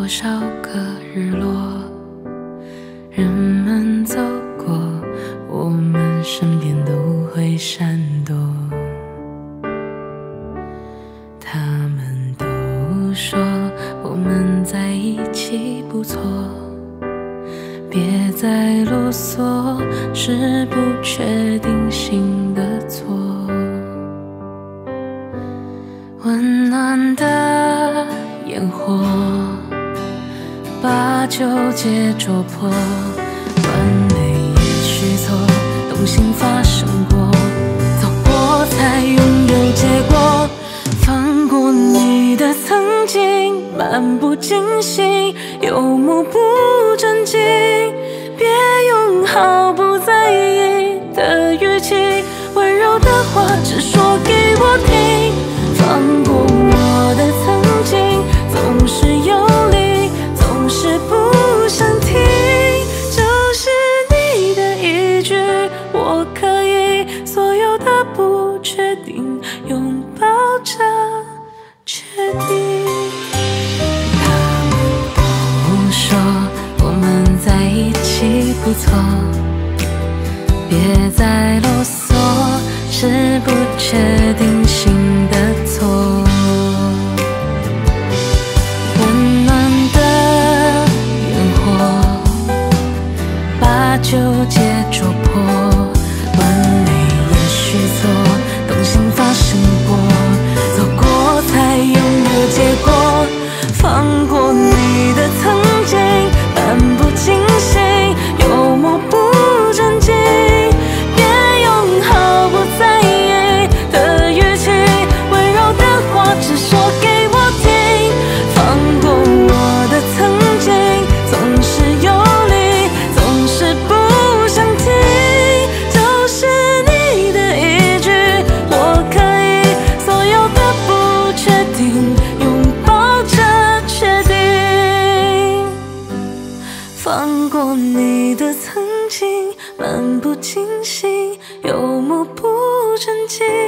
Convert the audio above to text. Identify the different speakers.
Speaker 1: 少个日落，人们走过，我们身边都会闪躲。他们都说我们在一起不错，别再啰嗦，是不确定性的错。温暖的烟火把纠结戳破，完美也许错，动心发生过，走过才拥有结果。放过你的曾经，漫不经心，游牧不正经，别用毫不在意的语气，温柔的话只说给我听。放过我的曾经，总是有理，总是不想听，就是你的一句我可以，所有的不确定拥抱着确定。他们都说我们在一起不错，别再啰嗦，是不确定性的错。温暖的烟火把纠结戳破，完美也许错，动心发生过，走过才拥有结果。放过你的曾经，漫不经心，幽默不正经，别用毫不在意的语气，温柔的话只说给我听。放过我的曾经，总是有理，总是不想听，就是你的一句我可以，所有的不确定拥抱着确定。放过你的曾经，漫不经心，幽默不正经。